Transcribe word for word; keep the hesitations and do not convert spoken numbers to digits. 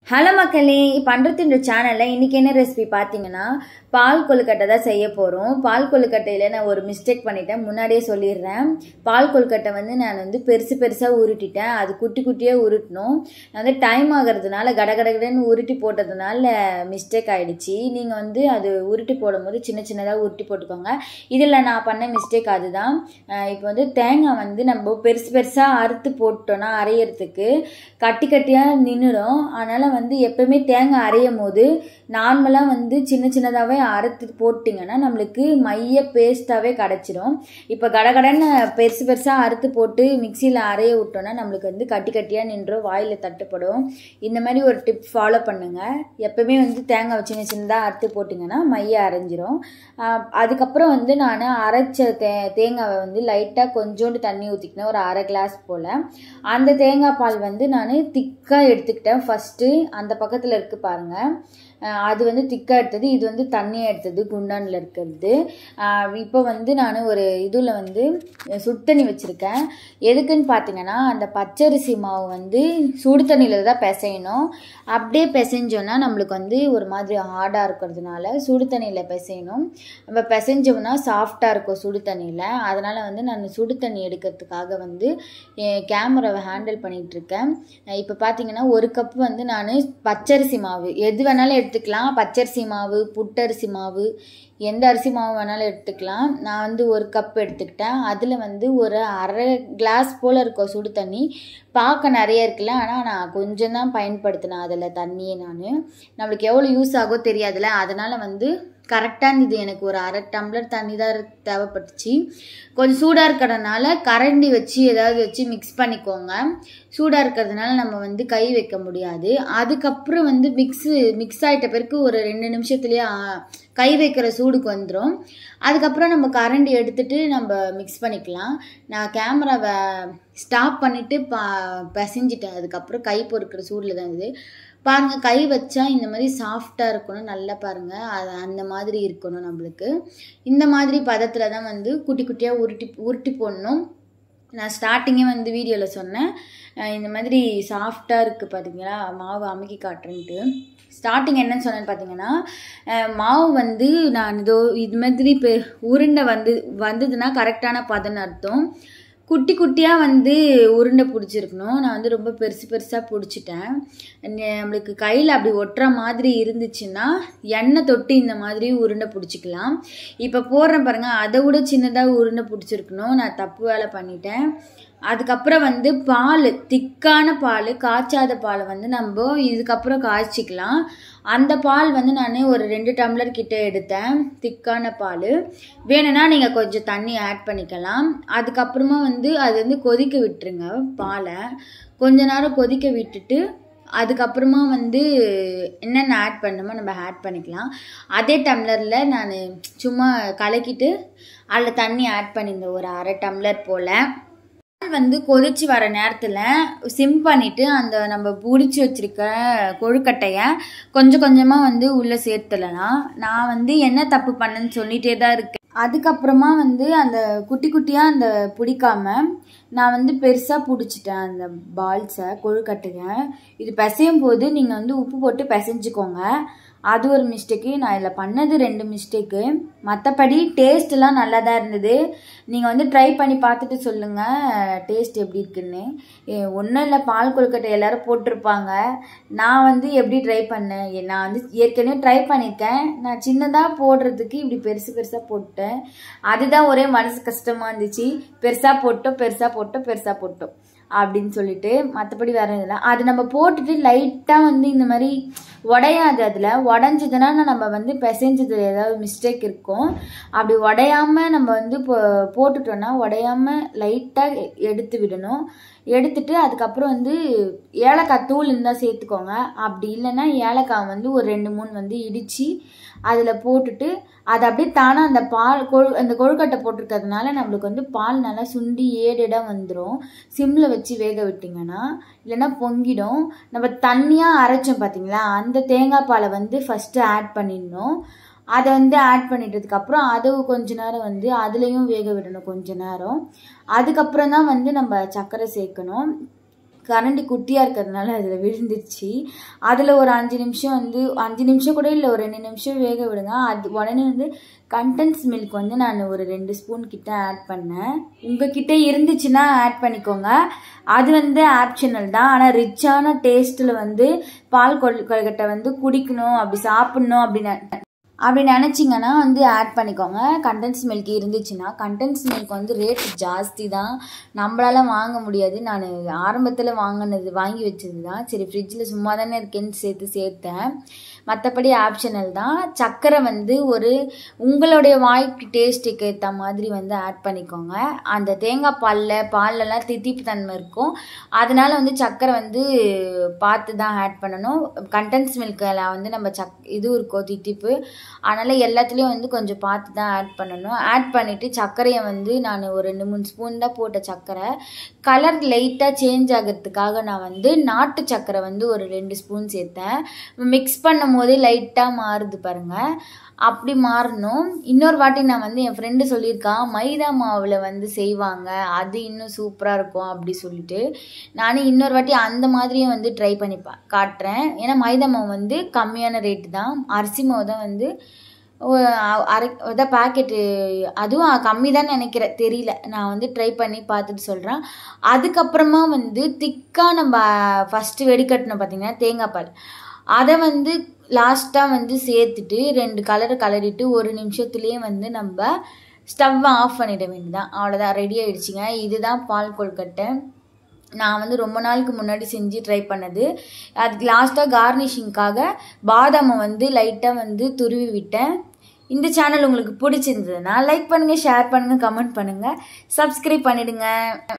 Hello மக்களே, இப்போ அன்றத்தின் சேனலில் இன்றைக்கி என்ன ரெசிபி பார்த்தீங்கன்னா பால் கொழுக்கட்டை தான் செய்ய போகிறோம். பால் கொழுக்கட்டையில் நான் ஒரு மிஸ்டேக் பண்ணிட்டேன், முன்னாடியே சொல்லிடுறேன். பால் கொழுக்கட்டை வந்து நான் வந்து பெருசு பெருசாக உருட்டிட்டேன். அது குட்டி குட்டியாக உருட்டணும். நான் வந்து டைம் ஆகிறதுனால கடகடகடன்னு உருட்டி போட்டதுனால மிஸ்டேக் ஆகிடுச்சி. நீங்கள் வந்து அது உருட்டி போடும்போது சின்ன சின்னதாக உருட்டி போட்டுக்கோங்க. இதில் நான் பண்ண மிஸ்டேக் அதுதான். இப்போ வந்து தேங்காய் வந்து நம்ம பெருசு பெருசாக அறுத்து போட்டோன்னா அரையிறதுக்கு கட்டி கட்டியாக நின்றுடும். அதனால் வந்து எப்பவுமே தேங்காய் அரையும் போது நார்மலாக வந்து சின்ன சின்னதாகவே அரைத்து போட்டிங்கன்னா நம்மளுக்கு மைய பேஸ்ட்டாகவே கிடச்சிடும். இப்போ கடகடன்னு பெருசு பெருசாக அறுத்து போட்டு மிக்சியில் அரைய விட்டோன்னா நம்மளுக்கு வந்து கட்டி கட்டியாக நின்றும், வாயில் தட்டுப்படும். இந்த மாதிரி ஒரு டிப் ஃபாலோ பண்ணுங்கள். எப்பவுமே வந்து தேங்காய் சின்ன சின்னதாக அறுத்து போட்டிங்கன்னா மைய அரைஞ்சிரும். அதுக்கப்புறம் வந்து நான் அரைச்ச தே தேங்காவை வந்து லைட்டாக கொஞ்சோண்டு தண்ணி ஊற்றிக்கினேன், ஒரு அரை கிளாஸ் போல். அந்த தேங்காய் பால் வந்து நான் திக்காக எடுத்துக்கிட்டேன். ஃபஸ்ட்டு அந்த பக்கத்தில் இருக்குது பாருங்கள், அது வந்து திக்காக எடுத்தது. இது வந்து தண்ணியாக எடுத்தது குண்டானில் இருக்கிறது. இப்போ வந்து நான் ஒரு இதில் வந்து சுடு தண்ணி வச்சுருக்கேன். எதுக்குன்னு பார்த்தீங்கன்னா அந்த பச்சரிசி மாவு வந்து சுடு தண்ணியில் தான் பிசையணும். அப்படியே பிசைஞ்சோன்னா நம்மளுக்கு வந்து ஒரு மாதிரி ஹார்டாக இருக்கிறதுனால சுடு தண்ணியில் பிசையணும். நம்ம பிசைஞ்சோம்னா சாஃப்டாக இருக்கும் சுடு தண்ணியில். அதனால் வந்து நான் சுடு தண்ணி எடுக்கிறதுக்காக வந்து கேமராவை ஹேண்டில் பண்ணிகிட்ருக்கேன். இப்போ பார்த்தீங்கன்னா ஒரு கப் வந்து நான் பச்சரிசி மாவு எது வேணாலும் எடுத்துக்கலாம். பச்சரிசி மாவு, புட்டரிசி மாவு, எந்த அரிசி மாவு வேணாலும் எடுத்துக்கலாம். நான் வந்து ஒரு கப் எடுத்துக்கிட்டேன். அதில் வந்து ஒரு அரை கிளாஸ் போல் இருக்கும் சுடு தண்ணி. பார்க்க நிறைய இருக்குல்ல, ஆனால் நான் கொஞ்சம் தான் பயன்படுத்தினேன் அதில் தண்ணியை. நான் நம்மளுக்கு எவ்வளோ யூஸ் ஆகும் தெரியாதுல்ல, அதனால் வந்து கரெக்டாக இருந்தது. எனக்கு ஒரு அரை டம்ளர் தண்ணி தான் தேவைப்பட்டுச்சு. கொஞ்சம் சூடாக இருக்கிறதுனால கரண்டி வச்சு ஏதாவது வச்சு மிக்ஸ் பண்ணிக்கோங்க. சூடாக இருக்கிறதுனால நம்ம வந்து கை வைக்க முடியாது. அதுக்கப்புறம் வந்து மிக்ஸு மிக்ஸ் ஆகிட்ட பிறகு ஒரு ரெண்டு நிமிஷத்துலேயே கை வைக்கிற சூடுக்கு வந்துடும். அதுக்கப்புறம் நம்ம கரண்டி எடுத்துகிட்டு நம்ம மிக்ஸ் பண்ணிக்கலாம். நான் கேமராவை ஸ்டாப் பண்ணிவிட்டு பா பிசைஞ்சிட்டேன். அதுக்கப்புறம் கை பொறுக்கிற சூடில் தான் இது பாருங்கள். கை வச்சா இந்த மாதிரி சாஃப்டாக இருக்கணும், நல்லா பாருங்கள். அது அந்த மாதிரி இருக்கணும் நம்மளுக்கு. இந்த மாதிரி பதத்தில் தான் வந்து குட்டி குட்டியாக உருட்டி உருட்டி போடணும். நான் ஸ்டார்டிங்கே வந்து வீடியோவில் சொன்னேன், இந்த மாதிரி சாஃப்டாக இருக்குது பார்த்தீங்களா, மாவு அமுக்கி காட்டுறேன்ட்டு. ஸ்டார்டிங் என்னன்னு சொன்னேன்னு பார்த்தீங்கன்னா, மாவு வந்து நான் இதோ இது மாதிரி இப்போ உருண்டை வந்து வந்ததுன்னா கரெக்டான பதம்னு அர்த்தம். குட்டி குட்டியாக வந்து உருண்டை பிடிச்சிருக்கணும். நான் வந்து ரொம்ப பெருசு பெருசாக பிடிச்சிட்டேன். நம்மளுக்கு கையில் அப்படி ஒட்டுற மாதிரி இருந்துச்சுன்னா எண்ணெய் தொட்டு இந்த மாதிரி உருண்டை பிடிச்சிக்கலாம். இப்போ போடுறேன் பாருங்கள், அதை விட சின்னதாக உருண்டை பிடிச்சிருக்கணும். நான் தப்பு வேலை பண்ணிட்டேன். அதுக்கப்புறம் வந்து பால், திக்கான பால், காய்ச்சாத பாலை வந்து நம்ம இதுக்கப்புறம் காய்ச்சிக்கலாம். அந்த பால் வந்து நான் ஒரு ரெண்டு டம்ளர் கிட்ட எடுத்தேன், திக்கான பால். வேணும்னா நீங்கள் கொஞ்சம் தண்ணி ஆட் பண்ணிக்கலாம். அதுக்கப்புறமா வந்து அது வந்து கொதிக்க விட்டுருங்க. பாலை கொஞ்ச நேரம் கொதிக்க விட்டுட்டு அதுக்கப்புறமா வந்து என்னென்ன ஆட் பண்ணணுமோ நம்ம ஆட் பண்ணிக்கலாம். அதே டம்ளரில் நான் சும்மா கலக்கிட்டு அதில் தண்ணி ஆட் பண்ணியிருந்தேன், ஒரு அரை டம்ளர் போல். வந்து கொதிச்சு வர நேரத்தில் சிம் பண்ணிவிட்டு அந்த நம்ம பிடிச்சி வச்சுருக்க கொழுக்கட்டையை கொஞ்சம் கொஞ்சமாக வந்து உள்ளே சேர்த்துடலாம். நான் வந்து என்ன தப்பு பண்ணேன்னு சொல்லிகிட்டே தான் இருக்கேன். அதுக்கப்புறமா வந்து அந்த குட்டி குட்டியாக அந்த பிடிக்காம நான் வந்து பெருசாக பிடிச்சிட்டேன் அந்த பால்ஸை, கொழுக்கட்டையை. இது பிசையும் போது நீங்கள் வந்து உப்பு போட்டு பிசைஞ்சிக்கோங்க. அது ஒரு மிஸ்டேக்கு. நான் இதில் பண்ணது ரெண்டு மிஸ்டேக்கு. மற்றபடி டேஸ்ட்லாம் நல்லா தான் இருந்தது. நீங்கள் வந்து ட்ரை பண்ணி பார்த்துட்டு சொல்லுங்கள் டேஸ்ட் எப்படி இருக்குன்னு. ஒன்றும் இல்லை, பால் கொழுக்கட்டை எல்லோரும் போட்டிருப்பாங்க. நான் வந்து எப்படி ட்ரை பண்ணேன், நான் வந்து ஏற்கனவே ட்ரை பண்ணியிருக்கேன். நான் சின்னதாக போடுறதுக்கு இப்படி பெருசு பெருசாக போட்டேன். அதுதான் ஒரே மனசு கஷ்டமாக இருந்துச்சு. பெருசாக போட்டோம் பெருசாக போட்டோம் பெருசாக போட்டோம் அப்படின்னு சொல்லிட்டு. மற்றபடி வேறு இல்லை. அது நம்ம போட்டுட்டு லைட்டாக வந்து இந்த மாதிரி உடையாது. அதில் உடஞ்சதுன்னா நம்ம வந்து பிசைஞ்சது ஏதாவது மிஸ்டேக் இருக்கும். அப்படி உடையாமல் நம்ம வந்து இப்போ போட்டுட்டோன்னா உடையாமல் லைட்டாக எடுத்து விடணும். எடுத்துட்டு அதுக்கப்புறம் வந்து ஏலக்காய் தூள் இருந்தால் சேர்த்துக்கோங்க. அப்படி இல்லைன்னா ஏலக்காய் வந்து ஒரு ரெண்டு மூணு வந்து இடித்து அதில் போட்டுட்டு அது அப்படியே தானாக அந்த பால் கொழு அந்த கொழுக்கட்டை போட்டிருக்கிறதுனால நம்மளுக்கு வந்து பால் நல்லா சுண்டி ஏடேடாக வந்துடும். சிம்மில் வச்சு வேக விட்டிங்கன்னா, இல்லைன்னா பொங்கிடும். நம்ம தண்ணியாக அரைச்சோம் பார்த்தீங்களா, அந்த தேங்காய் பாலை வந்து ஃபஸ்ட்டு ஆட் பண்ணிடணும். அதை வந்து ஆட் பண்ணிட்டதுக்கப்புறம் அதை கொஞ்ச நேரம் வந்து அதுலேயும் வேக விடணும் கொஞ்ச நேரம். அதுக்கப்புறம் தான் வந்து நம்ம சர்க்கரை சேர்க்கணும். கரண்டி குட்டியாக இருக்கிறதுனால அதில் விழுந்துருச்சு. அதில் ஒரு அஞ்சு நிமிஷம் வந்து அஞ்சு நிமிஷம் கூட இல்லை, ஒரு ரெண்டு நிமிஷம் வேக விடுங்க. அது உடனே வந்து கண்டென்ஸ் மில்க் வந்து நான் ஒரு ரெண்டு ஸ்பூன் கிட்ட ஆட் பண்ணேன். உங்ககிட்ட இருந்துச்சுன்னா ஆட் பண்ணிக்கோங்க, அது வந்து ஆப்ஷனல் தான். ஆனால் ரிச்சான டேஸ்ட்டில் வந்து பால் கொழுக்கட்டை வந்து குடிக்கணும், அப்படி சாப்பிட்ணும் அப்படின்னு அப்படி நினச்சிங்கன்னா வந்து ஆட் பண்ணிக்கோங்க. கண்டென்ஸ் மில்க் இருந்துச்சுன்னா. கண்டென்ஸ் மில்க் வந்து ரேட் ஜாஸ்தி தான், நம்மளால வாங்க முடியாது. நான் ஆரம்பத்தில் வாங்கினது வாங்கி வச்சது தான், சரி ஃப்ரிட்ஜில் சும்மா தானே இருக்கேன்னு சேர்த்து சேர்த்தேன். மற்றபடி ஆப்ஷனல் தான். சர்க்கரை வந்து ஒரு உங்களுடைய வாய்க்கு டேஸ்ட்டுக்கு ஏற்ற மாதிரி வந்து ஆட் பண்ணிக்கோங்க. அந்த தேங்காய் பாலில் பால்லலாம் தித்திப்பு தன்மை இருக்கும், அதனால் வந்து சர்க்கரை வந்து பார்த்து தான் ஆட் பண்ணணும். கண்டென்ஸ் மில்கில் வந்து நம்ம சக் இது இருக்கும் தித்திப்பு, அதனால் எல்லாத்துலேயும் வந்து கொஞ்சம் பார்த்து தான் ஆட் பண்ணணும். ஆட் பண்ணிவிட்டு சர்க்கரையை வந்து நான் ஒரு ரெண்டு மூணு ஸ்பூன் தான் போட்ட சர்க்கரை. கலர் லைட்டாக சேஞ்ச் ஆகிறதுக்காக நான் வந்து நாட்டு சர்க்கரை வந்து ஒரு ரெண்டு ஸ்பூன் சேர்த்தேன். மிக்ஸ் பண்ணும் போதே லைட்டாக மாறுது பாருங்கள், அப்படி மாறணும். இன்னொரு வாட்டி நான் வந்து என் ஃப்ரெண்டு சொல்லியிருக்கான் மைதா மாவில் வந்து செய்வாங்க, அது இன்னும் சூப்பராக இருக்கும் அப்படி சொல்லிட்டு நானும் இன்னொரு வாட்டி அந்த மாதிரியும் வந்து ட்ரை பண்ணி பா காட்டுறேன். ஏன்னா மைதா மாவு வந்து கம்மியான ரேட்டு தான், அரிசி மாவு தான் வந்து அரை அதான் பேக்கெட்டு, அதுவும் கம்மி தான் நினைக்கிறேன், தெரியல. நான் வந்து ட்ரை பண்ணி பார்த்துட்டு சொல்கிறேன். அதுக்கப்புறமா வந்து திக்காக நம்ம ஃபஸ்ட்டு வெடிக்கட்டணும் பார்த்திங்கன்னா தேங்காய் பால், அதை வந்து லாஸ்ட்டாக வந்து சேர்த்துட்டு ரெண்டு கலரை கலரிட்டு ஒரு நிமிஷத்துலேயே வந்து நம்ம ஸ்டவ்வை ஆஃப் பண்ணிட வேண்டியதான். அவ்வளோதான், ரெடி ஆகிடுச்சிங்க. இதுதான் பால் கொழுக்கட்டை. நான் வந்து ரொம்ப நாளுக்கு முன்னாடி செஞ்சு ட்ரை பண்ணது. அதுக்கு லாஸ்ட்டாக கார்னிஷிங்காக பாதாமை வந்து லைட்டாக வந்து துருவி விட்டேன். இந்த சேனல் உங்களுக்கு பிடிச்சிருந்ததுன்னா லைக் பண்ணுங்கள், ஷேர் பண்ணுங்கள், கமெண்ட் பண்ணுங்கள், சப்ஸ்கிரைப் பண்ணிவிடுங்க.